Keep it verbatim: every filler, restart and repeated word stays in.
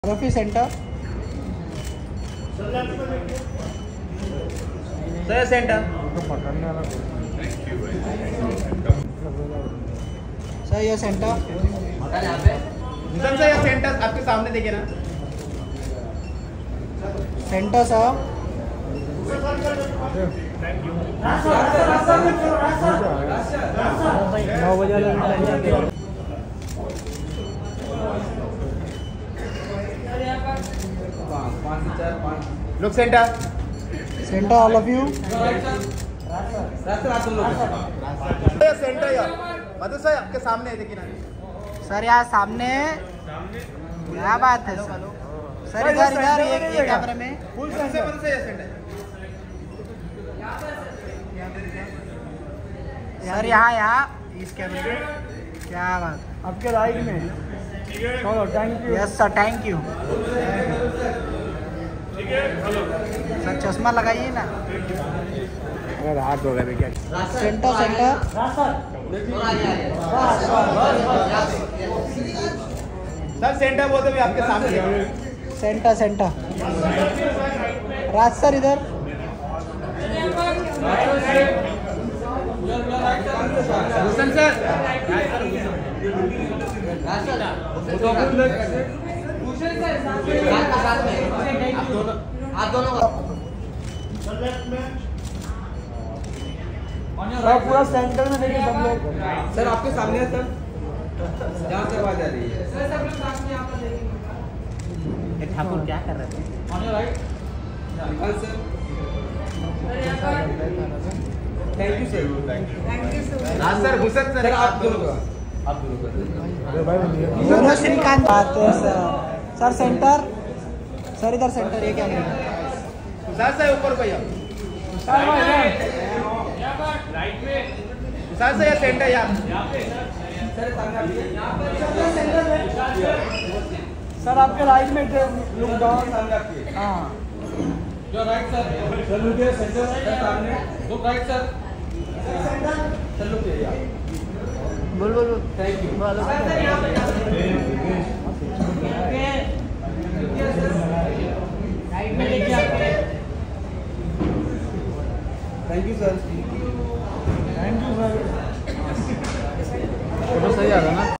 Rafi centre sir centre sir ये centre sir sir ये centre आपके सामने देखिए ना सेंटर सर नौ बजे look centre centre all of you centre यार मधु सर आपके सामने देखिए ना सर यहाँ सामने क्या बात है सर सर इधर इधर एक ये कैमरे में फुल से मधु सर ये सेंटर सर यहाँ यहाँ इस कैमरे में क्या बात आपके राइट में चलो thank you yes sir thank you sir चश्मा लगाइए ना अगर हाथ हो गए क्या सेंटर सेंटर सर सेंटर बोलते भी आपके सामने सेंटर सेंटर राज सर इधर भूषण सर आप दोनों और पूरा सेंटर में देखिए सब लोग सर आपके सामने है सर जहाँ से आवाज आ रही है ठाकुर क्या कर रहे थे thank you sir thank you so much. Raj sir Bhushan sir आप दोनों आप दोनों दोनों श्रीकांत बात है सर सर सेंटर सर इधर सेंटर ये क्या करेंगे सर सर ऊपर को यार सर सर ये सेंटर यार सर आपके राइट में लुक डाउन हाँ जो राइट सर सर लुक है सेंटर सर सामने look right sir sir look है यार बोल बोल बोल थैंक यू राइट में देखिए थैंक यू सर